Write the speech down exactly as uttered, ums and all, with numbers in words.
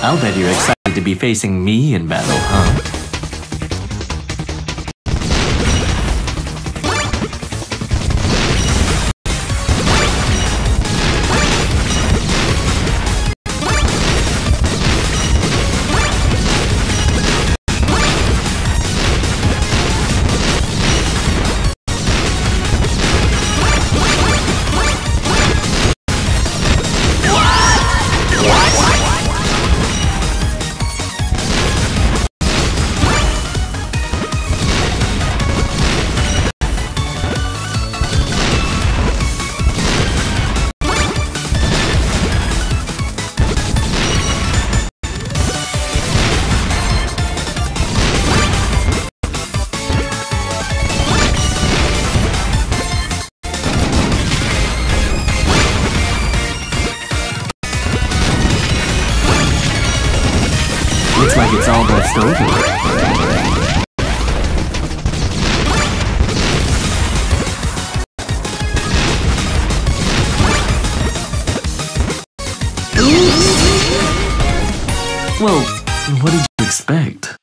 I'll bet you're excited to be facing me in battle, huh? Looks like it's almost over. Well, what did you expect?